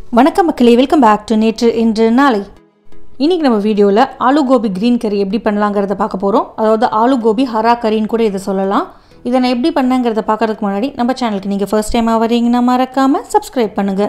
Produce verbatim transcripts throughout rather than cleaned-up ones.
Vanakkam Makkalae, welcome back to NINI-NetruIndruNalai. இன்னைக்கு நம்ம வீடியோல ஆலு கோபி green curry எப்படி பண்ணலாம்ங்கறத பார்க்க போறோம். அதாவது ஆலு கோபி hara curry ன்னு கூட இத சொல்லலாம். இத நான் எப்படி பண்ணேங்கறத பார்க்கிறதுக்கு முன்னாடி நம்ம சேனலுக்கு நீங்க first time வரீங்கன்னா மறக்காம subscribe பண்ணுங்க.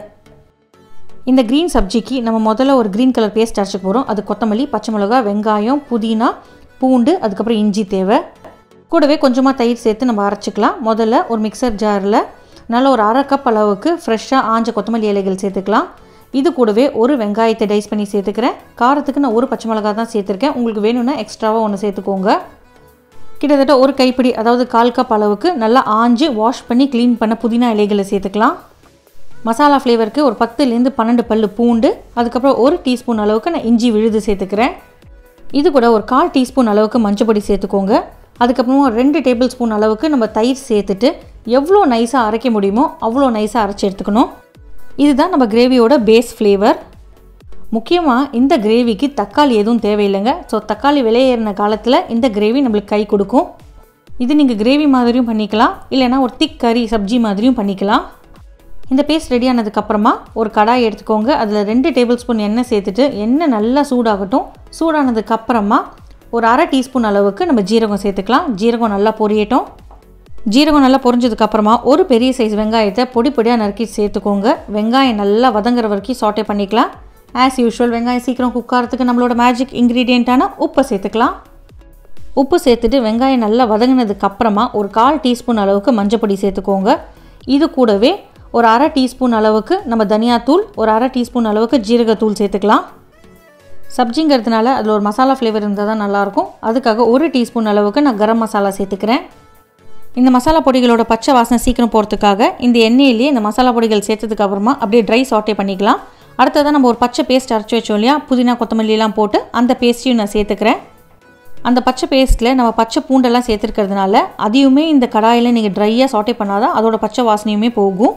இந்த green சப்ஜிக்கு நம்ம முதல்ல ஒரு green color paste அரைச்சு போறோம். அது கொத்தமல்லி, பச்சை மிளகாய், வெங்காயம், புதினா, பூண்டு, அதுக்கு அப்புறம் இஞ்சி தேவை. கூடவே கொஞ்சமா தயிர் சேர்த்து நம்ம அரைச்சுக்கலாம். முதல்ல ஒரு மிக்ஸர் ஜார்ல நல்ல ஒரு அரை கப் அளவுக்கு ஃப்ரெஷ்ஷா ஆஞ்ச கொத்தமல்லி இலைகள் சேர்த்துக்கலாம். இது கூடவே ஒரு வெங்காயத்தை டைஸ் பண்ணி சேர்த்துக்கிறேன். காரத்துக்கு நான் ஒரு பச்சை மிளகாய் தான் சேர்த்திருக்கேன். உங்களுக்கு வேணும்னா எக்ஸ்ட்ராவா ஒன்னு சேர்த்துக்கோங்க. கிட்டத்தட்ட ஒரு கைப்பிடி அதாவது கால் கப் அளவுக்கு நல்லா ஆஞ்சி வாஷ் பண்ணி க்ளீன் பண்ண புதினா இலைகளை சேர்த்துக்கலாம். மசாலா ஃப்ளேவருக்கு ஒரு பத்து ல இருந்து பன்னிரண்டு பல்லு பூண்டு, அதுக்கு அப்புறம் ஒரு டீஸ்பூன் அளவுக்கு நான் இஞ்சி விழுது சேர்த்துக்கிறேன். இது கூட ஒரு கால் டீஸ்பூன் அளவுக்கு மஞ்சள் பொடி சேர்த்துக்கோங்க. அதுக்கு அப்புறம் ரெண்டு டேபிள் ஸ்பூன் அளவுக்கு நம்ம தயிர் சேர்த்துட்டு எவ்வளோ நைஸா அரைக்க முடியுமோ அவ்வளோ நைஸா அரைச்சு எடுத்துக்கணும். இதுதான் நம்ம கிரேவியோட பேஸ் ஃப்ளேவர். முக்கியமா இந்த கிரேவிக்கு தக்காளி எதுவும் தேவையில்லைங்க. ஸோ தக்காளி விலையேறின காலத்தில் இந்த கிரேவி நம்மளுக்கு கை கொடுக்கும். இது நீங்கள் கிரேவி மாதிரியும் பண்ணிக்கலாம், இல்லைனா ஒரு திக் கறி சப்ஜி மாதிரியும் பண்ணிக்கலாம். இந்த பேஸ்ட் ரெடி ஆனதுக்கப்புறமா ஒரு கடாய் எடுத்துக்கோங்க. அதில் ரெண்டு டேபிள் ஸ்பூன் எண்ணெய் சேர்த்துட்டு எண்ணெய் நல்லா சூடாகட்டும். சூடானதுக்கப்புறமா ஒரு அரை டீஸ்பூன் அளவுக்கு நம்ம ஜீரகம் சேர்த்துக்கலாம். ஜீரகம் நல்லா பொரியட்டும். ஜீரகம் நல்லா பொரிஞ்சதுக்கப்புறமா ஒரு பெரிய சைஸ் வெங்காயத்தை பொடி பொடியாக நறுக்கி சேர்த்துக்கோங்க. வெங்காயம் நல்லா வதங்குற வரைக்கும் சாட்டே பண்ணிக்கலாம். ஆஸ் யூஷுவல் வெங்காயம் சீக்கிரம் குக் ஆகிறதுக்கு நம்மளோட மேஜிக் இன்க்ரீடியண்ட்டான உப்பை சேர்த்துக்கலாம். உப்பு சேர்த்துட்டு வெங்காயம் நல்லா வதங்கினதுக்கப்புறமா ஒரு கால் டீஸ்பூன் அளவுக்கு மஞ்சள் பொடி சேர்த்துக்கோங்க. இது கூடவே ஒரு அரை டீஸ்பூன் அளவுக்கு நம்ம தனியாத்தூள், ஒரு அரை டீஸ்பூன் அளவுக்கு ஜீரகத்தூள் சேர்த்துக்கலாம். சப்ஜிங்கிறதுனால அதில் ஒரு மசாலா ஃப்ளேவர் இருந்தால் தான் நல்லாயிருக்கும். அதுக்காக ஒரு டீஸ்பூன் அளவுக்கு நான் கரம் மசாலா சேர்த்துக்கிறேன். இந்த மசாலா பொடிகளோட பச்சை வாசனை சீக்கிரம் போகிறதுக்காக இந்த எண்ணெயிலேயே இந்த மசாலா பொடிகள் சேர்த்ததுக்கு அப்புறமா அப்படியே ட்ரை சாட்டே பண்ணிக்கலாம். அடுத்ததான் நம்ம ஒரு பச்சை பேஸ்ட் அரைச்சி வச்சோம் இல்லையா, புதினா கொத்தமல்லியெல்லாம் போட்டு அந்த பேஸ்ட்டையும் நான் சேர்த்துக்கிறேன். அந்த பச்சை பேஸ்ட்டில் நம்ம பச்சை பூண்டெல்லாம் சேர்த்துருக்கிறதுனால அதையுமே இந்த கடாயில் நீங்கள் ட்ரையாக சாட்டே பண்ணாதான் அதோட பச்சை வாசனையுமே போகும்.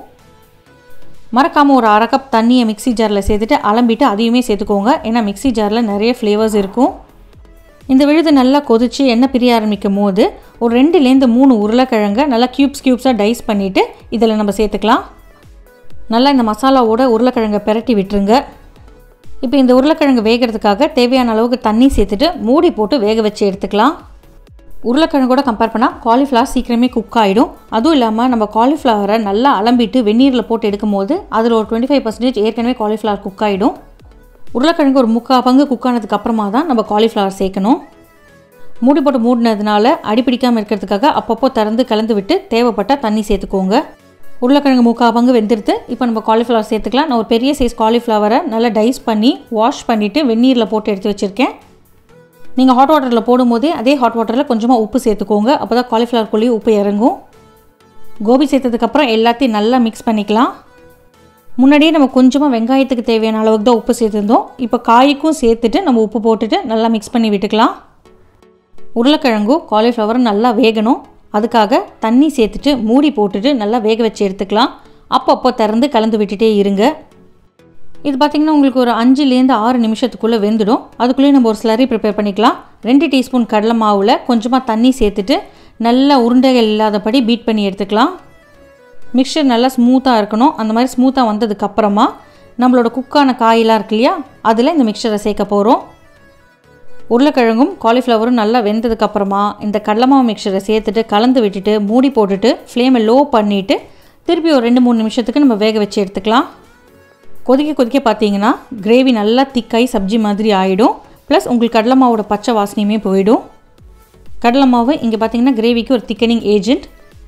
மறக்காமல் ஒரு அரை கப் தண்ணியை மிக்ஸி ஜாரில் சேர்த்துட்டு அலம்பிட்டு அதையுமே சேர்த்துக்கோங்க. ஏன்னா மிக்ஸி ஜாரில் நிறைய ஃப்ளேவர்ஸ் இருக்கும். இந்த விழுது நல்லா கொதித்து எண்ணெய் பிரிய ஆரம்பிக்கும் போது ஒரு ரெண்டுலேருந்து மூணு உருளைக்கிழங்க நல்லா க்யூப்ஸ் க்யூப்ஸாக டைஸ் பண்ணிவிட்டு இதில் நம்ம சேர்த்துக்கலாம். நல்லா இந்த மசாலாவோட உருளைக்கிழங்கை பெரட்டி விட்டுருங்க. இப்போ இந்த உருளைக்கிழங்கு வேகிறதுக்காக தேவையான அளவுக்கு தண்ணி சேர்த்துட்டு மூடி போட்டு வேக வச்சு எடுத்துக்கலாம். உருளைக்கிழங்கோட கம்பேர் பண்ணால் காலிஃப்ளவர் சீக்கிரமே குக் ஆகிடும். அதுவும் இல்லாமல் நம்ம காலிஃப்ளவரை நல்லா அலம்பிட்டு வெந்நீரில் போட்டு எடுக்கும் போது அதில் ஒரு டுவெண்ட்டி ஃபைவ் பர்சன்டேஜ் ஏற்கனவே காலிஃப்ளவர் குக் ஆகிடும். உருளைக்கிழங்கு ஒரு முக்கால் பங்கு குக் ஆனதுக்கு அப்புறமா தான் நம்ம காலிஃப்ளவர் சேர்க்கணும். மூடி போட்டு மூடினதுனால அடிப்பிடிக்காமல் இருக்கிறதுக்காக அப்பப்போ திறந்து கலந்து விட்டு தேவைப்பட்டால் தண்ணி சேர்த்துக்கோங்க. உருளைக்கிழங்கு முக்கால் பங்கு வெந்துடுத்து. இப்போ நம்ம காலிஃப்ளவர் சேர்த்துக்கலாம். நான் ஒரு பெரிய சைஸ் காலிஃப்ளவரை நல்லா டைஸ் பண்ணி வாஷ் பண்ணிவிட்டு வெந்நீரில் போட்டு எடுத்து வச்சுருக்கேன். நீங்கள் ஹாட் வாட்டரில் போடும்போதே அதே ஹாட் வாட்டரில் கொஞ்சமாக உப்பு சேர்த்துக்கோங்க. அப்போ தான் காலிஃப்ளவர்க்குள்ளேயே உப்பு இறங்கும். கோபி சேர்த்ததுக்கப்புறம் எல்லாத்தையும் நல்லா மிக்ஸ் பண்ணிக்கலாம். முன்னாடியே நம்ம கொஞ்சமாக வெங்காயத்துக்கு தேவையான அளவுக்கு தான் உப்பு சேர்த்துருந்தோம். இப்போ காய்க்கும் சேர்த்துட்டு நம்ம உப்பு போட்டுட்டு நல்லா மிக்ஸ் பண்ணி விட்டுக்கலாம். உருளைக்கிழங்கும் காலிஃப்ளவரும் நல்லா வேகணும். அதுக்காக தண்ணி சேர்த்துட்டு மூடி போட்டுட்டு நல்லா வேக வச்சு எடுத்துக்கலாம். அப்பப்போ திறந்து கலந்து விட்டுட்டே இருங்க. இது பார்த்திங்கன்னா உங்களுக்கு ஒரு அஞ்சுலேருந்து ஆறு நிமிஷத்துக்குள்ளே வெந்துடும். அதுக்குள்ளேயே நம்ம ஒரு ஸ்லரி ப்ரிப்பேர் பண்ணிக்கலாம். ரெண்டு டீஸ்பூன் கடலை மாவில் கொஞ்சமாக தண்ணி சேர்த்துட்டு நல்லா உருண்டைகள் இல்லாதபடி பீட் பண்ணி எடுத்துக்கலாம். மிக்சர் நல்லா ஸ்மூத்தாக இருக்கணும். அந்த மாதிரி ஸ்மூத்தாக வந்ததுக்கப்புறமா நம்மளோட குக்கான காயெல்லாம் இருக்கு இல்லையா, அதில் இந்த மிக்சரை சேர்க்க போகிறோம். உருளைக்கிழங்கும் காலிஃப்ளவரும் நல்லா வெந்ததுக்கப்புறமா இந்த கடலை மாவு மிக்சரை சேர்த்துட்டு கலந்து விட்டுட்டு மூடி போட்டுட்டு ஃப்ளேமை லோ பண்ணிவிட்டு திருப்பி ஒரு ரெண்டு மூணு நிமிஷத்துக்கு நம்ம வேக வச்சு எடுத்துக்கலாம். கொதிக்க கொதிக்க பார்த்தீங்கன்னா கிரேவி நல்லா திக்காய் சப்ஜி மாதிரி ஆகிடும். ப்ளஸ் உங்களுக்கு கடலை மாவோட பச்சை வாசனையுமே போயிடும். கடலை மாவு இங்கே பார்த்தீங்கன்னா கிரேவிக்கு ஒரு திக்கனிங் ஏஜென்ட்.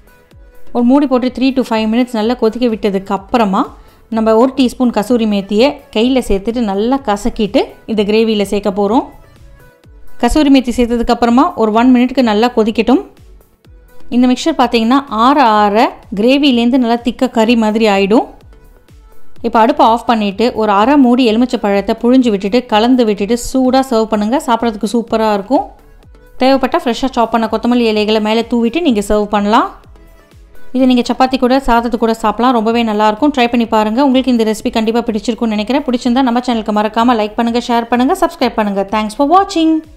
ஒரு மூடி போட்டு த்ரீ டு ஃபைவ் மினிட்ஸ் நல்லா கொதிக்க விட்டதுக்கு அப்புறமா நம்ம ஒரு டீஸ்பூன் கசூரி மேத்தியை கையில் சேர்த்துட்டு நல்லா கசக்கிட்டு இந்த கிரேவியில் சேர்க்க போகிறோம். கசூரி மேத்தி சேர்த்ததுக்கப்புறமா ஒரு ஒன் மினிட்க்கு நல்லா கொதிக்கட்டும். இந்த மிக்சர் பார்த்தீங்கன்னா ஆற ஆற கிரேவிலேருந்து நல்லா திக்க கறி மாதிரி ஆகிடும். இப்போ அடுப்பை ஆஃப் பண்ணிவிட்டு ஒரு அரை மூடி எலுமிச்சை பழத்தை புழிஞ்சு விட்டுட்டு கலந்து விட்டுட்டு சூடாக சர்வ் பண்ணுங்கள். சாப்பிட்றதுக்கு சூப்பராக இருக்கும். தேவைப்பட்டால் ஃப்ரெஷ்ஷாக சாப் பண்ண கொத்தமல்லி இலைகளை மேலே தூவிட்டு நீங்கள் சர்வ் பண்ணலாம். இது நீங்கள் சப்பாத்தி கூட சாதத்து கூட சாப்பிடலாம். ரொம்பவே நல்லாயிருக்கும். ட்ரை பண்ணி பாருங்கள். உங்களுக்கு இந்த ரெசிபி கண்டிப்பாக பிடிச்சிருக்கும்னு நினைக்கிறேன். பிடிச்சிருந்தா நம்ம சேனலுக்கு மறக்காமல் லைக் பண்ணுங்கள், ஷேர் பண்ணுங்கள், சப்ஸ்கிரைப் பண்ணுங்கள். தேங்க்ஸ் ஃபார் வாட்சிங்.